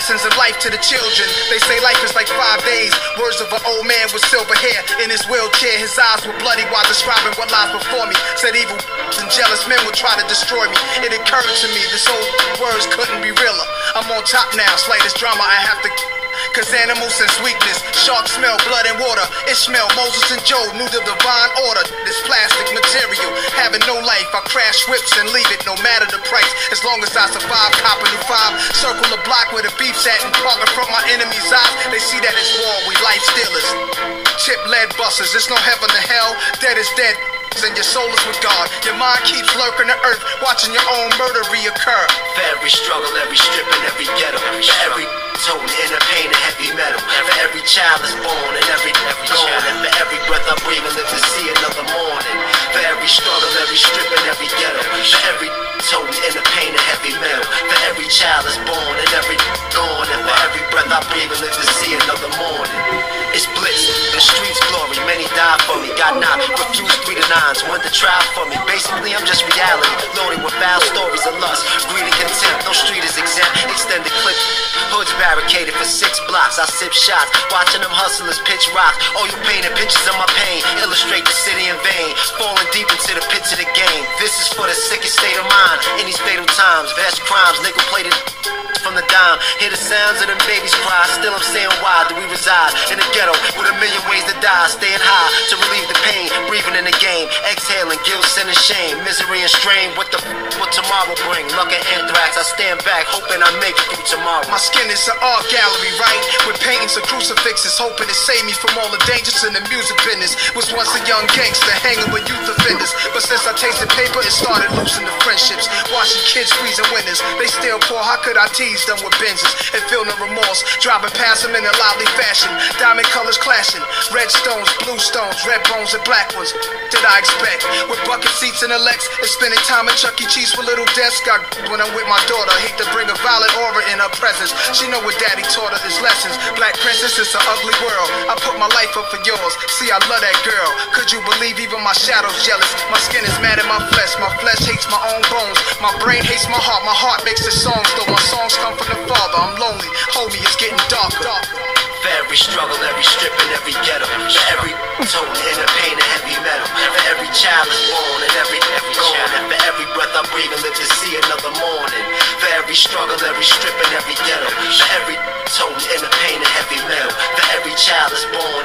lessons of life to the children. They say life is like 5 days. Words of an old man with silver hair in his wheelchair. His eyes were bloody while describing what lies before me. Said evil and jealous men would try to destroy me. It occurred to me this old words couldn't be realer. I'm on top now, slightest drama I have to. Cause animals sense weakness, sharks smell blood and water. Ishmael, Moses and Job knew the divine order. This plastic material, having no life, I crash whips and leave it, no matter the price. As long as I survive, cop a new 5. Circle the block where the beef's at and park in front my enemy's eyes. They see that it's war, we life stealers. Chip lead busters, there's no heaven to hell. Dead is dead, and your soul is with God. Your mind keeps lurking the earth, watching your own murder reoccur. For every struggle, every strip, and every ghetto, for every total inner pain and heavy metal, for every child is born and every gone, and for every breath I breathe and live to see another morning. For every struggle, every strip, and every ghetto, for every total inner pain and heavy metal, for every child is born and every gone, and for every breath I breathe and live to see another morning. It's blitz, the streets glory, many died for me, got knocked, refused 3 to 9s, went to trial for me. Basically I'm just reality, loaded with foul stories of lust, greed and contempt, no street is exempt, extended clip, hoods barricaded for 6 blocks, I sip shots, watching them hustlers pitch rocks, all you painted pictures of my pain, illustrate the city in vain, falling deep into the pits of the game. This is for the sickest state of mind, in these fatal times, vast crimes, nickel plated from the dime, hear the sounds of them babies cry, still I'm saying why do we reside in the ghetto with a million ways to die, staying high to relieve the pain, breathing in the game, exhaling guilt, sin and shame, misery and strain, what tomorrow bring, luck and anthrax, I stand back hoping I make it through tomorrow. My skin is an art gallery, right? With paintings of crucifixes, hoping to save me from all the dangers in the music business. Was once a young gangster hanging with youth offenders, but since I tasted paper it started losing the friendships, watching kids freezing winters, they still poor, how could I tease them with Benzes and feel no remorse, driving past them in a lively fashion, diamond colors clashing, red stones, blue stones, red bones and black ones. Did I expect with bucket seats and Lex and spending time at Chuck E. Cheese for little desk? When I'm with my daughter, hate to bring a violent aura in her presence. She know what daddy taught her is lessons. Black princess, it's an ugly world. I put my life up for yours. See, I love that girl. Could you believe even my shadow's jealous? My skin is mad at my flesh hates my own bones. My brain hates my heart makes the songs, though my songs come from the Father. I'm lonely, homie, it's getting darker. For every struggle, every strip, and every ghetto, for every total inner pain and heavy metal, for every child is born and every gone, and for every breath I breathe and live to see another morning. For every struggle, every strip, and every ghetto, for every total inner pain and heavy metal, for every child is born